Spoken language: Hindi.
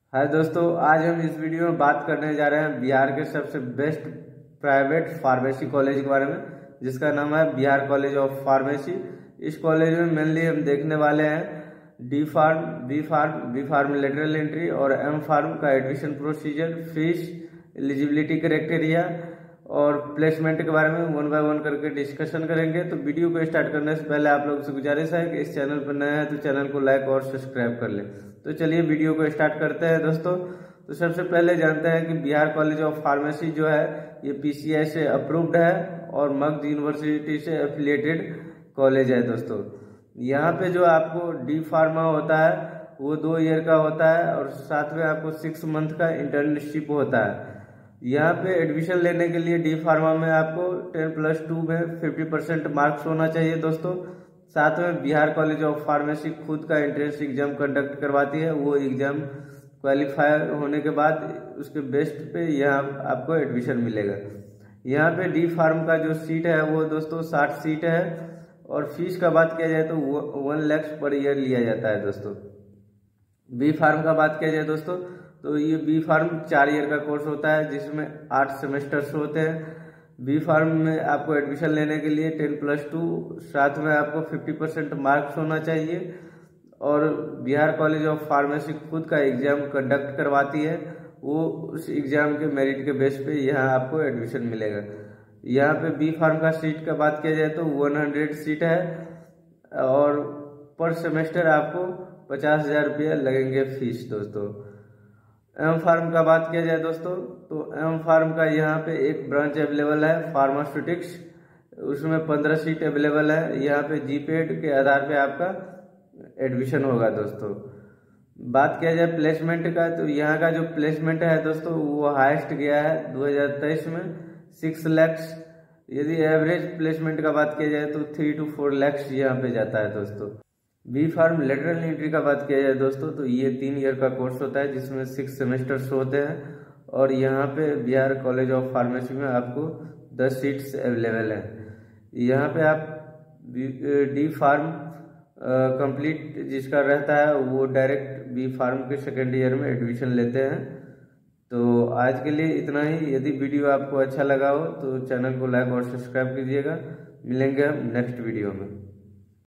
हाय दोस्तों, आज हम इस वीडियो में बात करने जा रहे हैं बिहार के सबसे बेस्ट प्राइवेट फार्मेसी कॉलेज के बारे में, जिसका नाम है बिहार कॉलेज ऑफ फार्मेसी। इस कॉलेज में मेनली हम देखने वाले हैं D pharm, B pharm lateral entry और एम फार्म का admission procedure, fees, eligibility criteria और प्लेसमेंट के बारे में वन बाय वन करके डिस्कशन करेंगे। तो वीडियो को स्टार्ट करने से पहले आप लोगों से गुजारिश है कि इस चैनल पर नए हैं तो चैनल को लाइक और सब्सक्राइब कर लें। तो चलिए वीडियो को स्टार्ट करते हैं दोस्तों। तो सबसे पहले जानते हैं कि बिहार कॉलेज ऑफ फार्मेसी जो है ये पीसीआई से अप्रूव्ड है और मगध यूनिवर्सिटी से एफिलिएटेड कॉलेज है दोस्तों। यहाँ पे जो आपको डी फार्मा होता है वो 2 ईयर का होता है और साथ में आपको 6 मंथ का इंटर्नशिप होता है। यहाँ पे एडमिशन लेने के लिए डी फार्मा में आपको 10+2 में 50% मार्क्स होना चाहिए दोस्तों। साथ में बिहार कॉलेज ऑफ फार्मेसी खुद का एंट्रेंस एग्जाम कंडक्ट करवाती है। वो एग्जाम क्वालिफाई होने के बाद उसके बेस्ट पे यहाँ आपको एडमिशन मिलेगा। यहाँ पे डी फार्म का जो सीट है वो दोस्तों 60 सीट है और फीस का बात किया जाए तो 1 लाख पर ईयर लिया जाता है दोस्तों। बी फार्म का बात किया जाए दोस्तों तो ये बी फार्म 4 ईयर का कोर्स होता है जिसमें 8 सेमेस्टर्स होते हैं। बी फार्म में आपको एडमिशन लेने के लिए 10+2 साथ में आपको 50% मार्क्स होना चाहिए और बिहार कॉलेज ऑफ फार्मेसी खुद का एग्जाम कंडक्ट करवाती है। वो उस एग्जाम के मेरिट के बेस पे यहाँ आपको एडमिशन मिलेगा। यहाँ पे बी फार्म का सीट का बात किया जाए तो 100 सीट है और पर सेमेस्टर आपको 50,000 रुपया लगेंगे फीस दोस्तों। एम फार्म का बात किया जाए दोस्तों तो एम फार्म का यहाँ पे एक ब्रांच अवेलेबल है फार्मास्यूटिक्स, उसमें 15 सीट अवेलेबल है। यहाँ पे जीपेड के आधार पे आपका एडमिशन होगा दोस्तों। बात किया जाए प्लेसमेंट का तो यहाँ का जो प्लेसमेंट है दोस्तों वो हाईएस्ट गया है 2023 में 6 लाख। यदि एवरेज प्लेसमेंट का बात किया जाए तो 3 to 4 लाख यहाँ पे जाता है दोस्तों। बी फार्म लेटरल एंट्री का बात किया जाए दोस्तों तो ये 3 ईयर का कोर्स होता है जिसमें 6 सेमेस्टर्स होते हैं और यहाँ पे बिहार कॉलेज ऑफ फार्मेसी में आपको 10 सीट्स अवेलेबल हैं। यहाँ पे आप डी फार्म कंप्लीट जिसका रहता है वो डायरेक्ट बी फार्म के सेकेंड ईयर में एडमिशन लेते हैं। तो आज के लिए इतना ही। यदि वीडियो आपको अच्छा लगा हो तो चैनल को लाइक और सब्सक्राइब कीजिएगा। मिलेंगे हम नेक्स्ट वीडियो में।